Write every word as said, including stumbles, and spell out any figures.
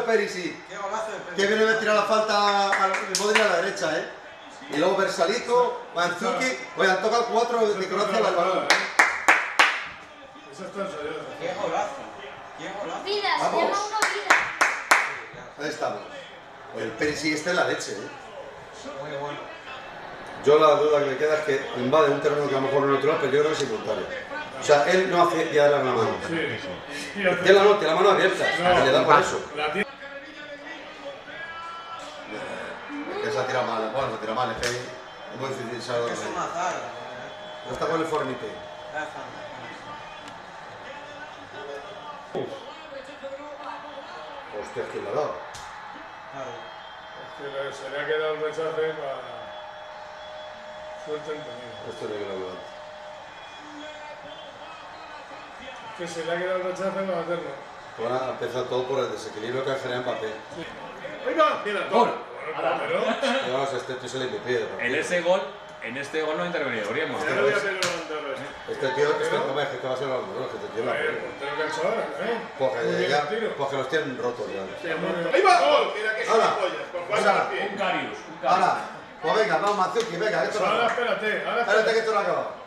Perisic. Qué golazo de Perisic. Que viene a tirar la falta al Modric a la derecha, ¿eh? Y luego Versalico, Mandzukic. Oye, han tocado cuatro de Croacia al balón. Eso está ensayado. Qué golazo. Qué golazo. Vida, se Vamos. llama una vida. Ahí estamos. Oye, el Perisic este es la leche, ¿eh? Muy bueno. Yo la duda que me queda es que invade un terreno que a lo mejor no es natural, pero yo creo que es involuntario. O sea, él no hace ya darle la mano. Sí. Tiene la, no, tiene la mano abierta, No, le da por eso. La tiene. Que se ha tirado mal, bueno, se ha tirado mal, es que es muy difícil saber Es dónde. una zaga. No está con el Fornite. Hostia, ¿quién le ha dado? Es que le- se le ha quedado el rechace para. Suerte en tenido. Esto no es que lo veo. Es que se le ha quedado el rechace para hacerlo. Ahora ha empezado todo por el desequilibrio que ha generado Mbappé. ¡Ahí va! Mira, Gol. Bueno, pero. Y vamos, este tío se le impide. En ese gol, en este gol no ha intervenido Griezmann. Ya le voy a hacer levantar esto. Este tío, este no es que va a ser algo, ¿no? Este tío la El portero que ha hecho ahora, ¿eh? Muy Porque bien ya, el tiro. porque los tienen rotos ya. Sí, muy bien. ¡Ahí va! ¡Gol! Mira que Ahora. gilipollas, por Ahora. falta de pie. Un Carius, un Carius. Ahora, pues venga, vamos, Mandzukic, venga, que esto no Ahora acaba. espérate, ahora Espérate que esto no acaba.